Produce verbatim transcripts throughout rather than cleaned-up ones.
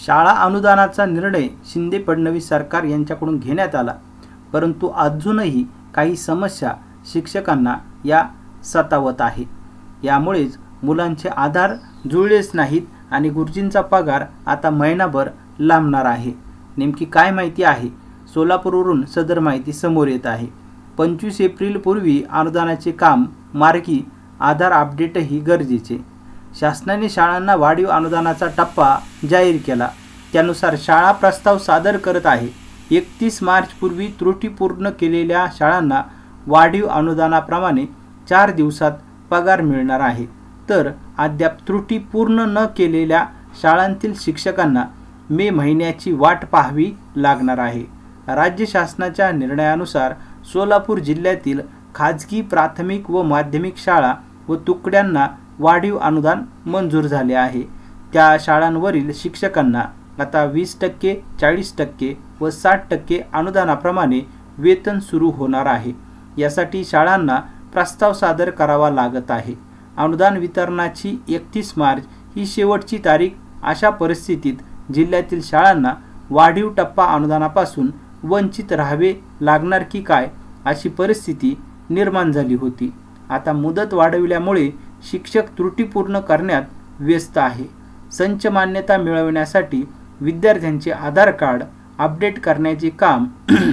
शाळा अनुदानाचा निर्णय शिंदे फडणवीस सरकार यांच्याकडून घेण्यात आला, परंतु अजूनही काही समस्या शिक्षकांना या सतावत आहे। यामुळेच मुलांचे आधार जुळलेच नाहीत आणि गुरुजींचा पगार आता महिनाभर लांबणार आहे। नेमकी काय माहिती आहे? सोलापूरवरून सदर माहिती समोर येत आहे। पंचवीस एप्रिल पूर्वी अनुदानाचे काम मार्गी, आधार अपडेटही गरजेचे। शासनाने शाळांना वाढीव अनुदानाचा टप्पा जाहीर केला, त्यानुसार शाळा प्रस्ताव सादर करत आहे। एकतीस मार्च पूर्वी त्रुटी पूर्ण केलेल्या शाळांना वाढीव अनुदानाप्रमाणे चार दिवसात पगार मिळणार आहे, तर अद्याप त्रुटी पूर्ण न केलेल्या शाळांतील शिक्षकांना मे महिन्याची वाट पाहावी लागणार आहे। राज्य शासनाच्या निर्णयानुसार सोलापूर जिल्ह्यातील खाजगी प्राथमिक व माध्यमिक शाळा व तुकड्यांना वाढीव अनुदान मंजूर झाले आहे। त्या शाळांवरील शिक्षकांना आता वीस टक्के, चाळीस टक्के व साठ टक्के अनुदानाप्रमाणे वेतन सुरू होणार आहे। यासाठी शाळांना प्रस्ताव सादर करावा लागत आहे। अनुदान वितरणाची एकतीस मार्च ही शेवटची तारीख। अशा परिस्थितीत जिल्ह्यातील शाळांना वाढीव टप्पा अनुदानापासून वंचित राहावे लागणार की काय, अशी परिस्थिती निर्माण झाली होती। आता मुदत वाढविल्यामुळे शिक्षक त्रुटी पूर्ण करण्यात व्यस्त आहे। संच मान्यता मिळविण्यासाठी विद्यार्थ्यांचे आधार कार्ड अपडेट करण्याचे काम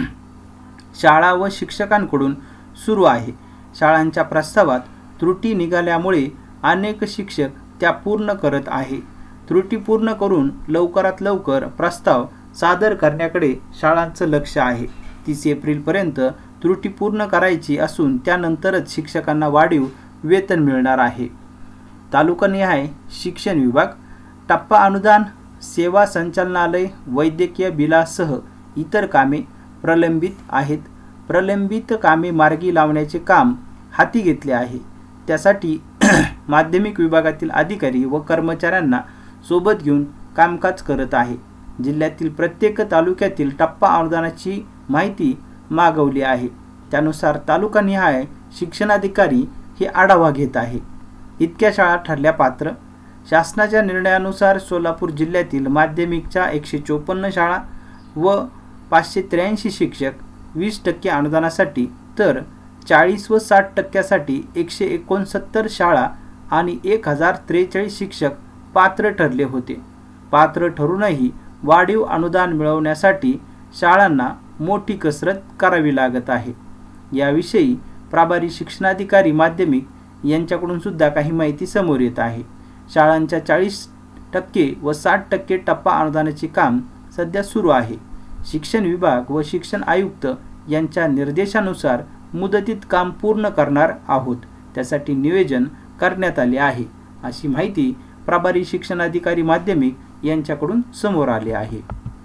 शाळा व शिक्षकांकडून सुरू आहे। शाळांच्या प्रस्तावात त्रुटी निघाल्यामुळे अनेक शिक्षक त्या पूर्ण करत आहे। त्रुटी पूर्ण करून लवकरात लवकर प्रस्ताव सादर करण्याकडे शाळांचं लक्ष आहे। तीस एप्रिलपर्यंत त्रुटी पूर्ण करायची असून त्यानंतरच शिक्षकांना वाढीव वेतन मिळणार आहे। तालुकानिहाय शिक्षण विभाग, टप्पा अनुदान, सेवा संचालनालय, वैद्यकीय बिलासह इतर कामे प्रलंबित आहेत। प्रलंबित कामे मार्गी लावण्याचे काम हाती घेतले आहे। त्यासाठी माध्यमिक विभागातील अधिकारी व कर्मचाऱ्यांना सोबत घेऊन कामकाज करत आहे। जिल्ह्यातील प्रत्येक तालुक्यातील टप्पा अनुदानाची माहिती मागवली आहे। त्यानुसार तालुकानिहाय शिक्षणाधिकारी हे आढावा घेत आहे। इतक्या शाळा ठरल्या पात्र। शासनाच्या निर्णयानुसार सोलापूर जिल्ह्यातील माध्यमिकच्या एकशे चोपन्न शाळा व पाचशे त्र्याऐंशी शिक्षक वीस टक्के अनुदानासाठी, तर चाळीस व साठ टक्क्यासाठी एकशे एकोणसत्तर शाळा आणि एक हजार त्रेचाळीस शिक्षक पात्र ठरले होते। पात्र ठरूनही वाढीव अनुदान मिळवण्यासाठी शाळांना मोठी कसरत करावी लागत आहे। याविषयी प्रभारी शिक्षणाधिकारी माध्यमिक यांच्याकडून सुद्धा काही माहिती समोर येत आहे। शाळांच्या चाळीस टक्के व साठ टक्के टप्पा अनुदानाचे काम सध्या सुरू आहे। शिक्षण विभाग व शिक्षण आयुक्त यांच्या निर्देशानुसार मुदतीत काम पूर्ण करणार आहोत, त्यासाठी नियोजन करण्यात आले आहे, अशी माहिती प्रभारी शिक्षणाधिकारी माध्यमिक यांच्याकडून समोर आली आहे।